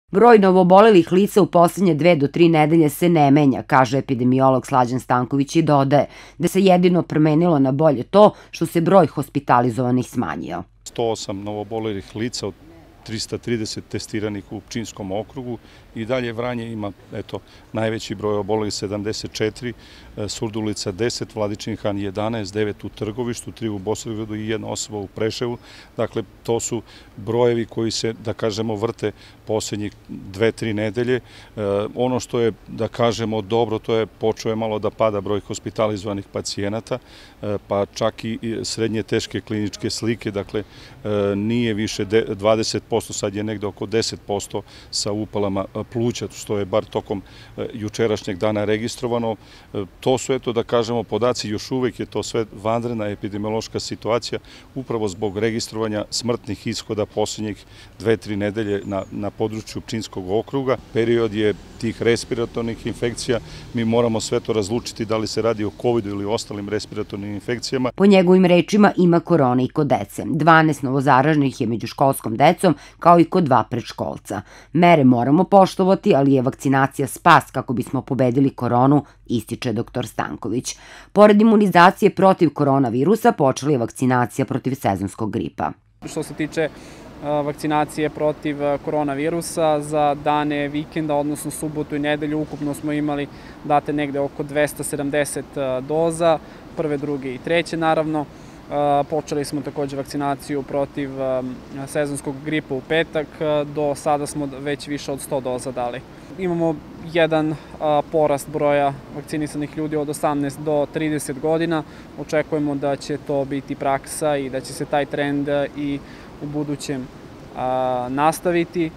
Broj novoobolelih lica u posljednje 2 do 3 nedelje se ne menja, kaže epidemiolog Slađan Stanković i dodaje da se jedino promenilo na bolje to što se broj hospitalizovanih smanjio. 108 novoobolelih lica od 330 testiranih u Pčinjskom okrugu i dalje Vranje ima najveći broj obolelih 74, Surdulica 10, Vladičin Han 11, 9 u Trgovištu, 3 u Bosilegradu i 1 osoba u Preševu. Dakle, to su brojevi koji se, da kažemo, vrte poslednjih 2-3 nedelje. Ono što je, da kažemo, dobro, to je počeo je malo da pada broj hospitalizovanih pacijenata, pa čak i srednje teške kliničke slike, dakle, nije više 20%, sad je negde oko 10% sa upalama pluća, što je bar tokom jučerašnjeg dana registrovano. To su, da kažemo, podaci, još uvek je to sve vanredna epidemiološka situacija, upravo zbog registrovanja smrtnih ishoda poslednjih 2-3 nedelje na području Pčinjskog okruga. Period je tih respiratornih infekcija, mi moramo sve to razlučiti da li se radi o COVID-u ili ostalim respiratornim infekcijama. Po njegovim rečima ima korone i kod dece. 12 novozaraženih je među školskom decom, kao i kod 2 predškolca. Mere moramo poštovati, ali je vakcinacija spas kako bismo pobedili koronu, ističe dr. Stanković. Pored imunizacije protiv koronavirusa, počela je vakcinacija protiv sezonskog gripa. Što se tiče vakcinacije protiv koronavirusa, za dane vikenda, odnosno subotu i nedelju, ukupno smo imali date negde oko 270 doza, prve, druge i treće naravno. Počeli smo takođe vakcinaciju protiv sezonskog gripa u petak, do sada smo već više od 100 doza dali. Imamo jedan porast broja vakcinisanih ljudi od 18 do 30 godina. Očekujemo da će to biti praksa i da će se taj trend i u budućem nastaviti.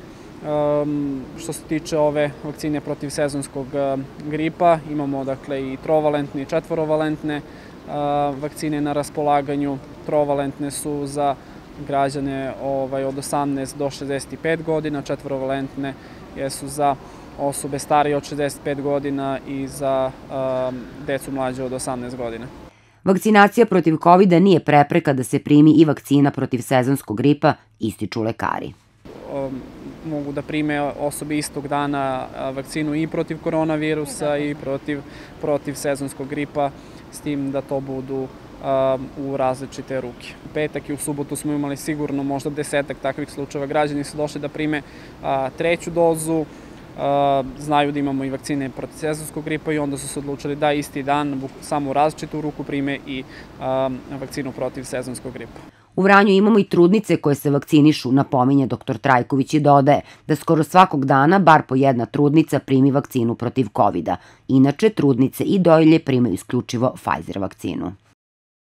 Što se tiče ove vakcine protiv sezonskog gripa, imamo dakle i trovalentne i četvorovalentne vakcine na raspolaganju. Trovalentne su za građane od 18 do 65 godina, četvorovalentne jesu za osobe starije od 65 godina i za decu mlađe od 18 godina. Vakcinacija protiv COVID-a nije prepreka da se primi i vakcina protiv sezonskog gripa, ističu lekari. Mogu da prime osobe istog dana vakcinu i protiv koronavirusa i protiv sezonskog gripa, s tim da to budu u različite ruke. U petak i u subotu smo imali sigurno možda 10-ak takvih slučajeva. Građani su došli da prime treću dozu, znaju da imamo i vakcine protiv sezonskog gripa i onda su se odlučili da isti dan samo u različitu ruku prime i vakcinu protiv sezonskog gripa. U Vranju imamo i trudnice koje se vakcinišu, napominje dr. Trajković i dodaje da skoro svakog dana bar po jedna trudnica primi vakcinu protiv COVID-a. Inače, trudnice i dojilje primaju isključivo Pfizer vakcinu.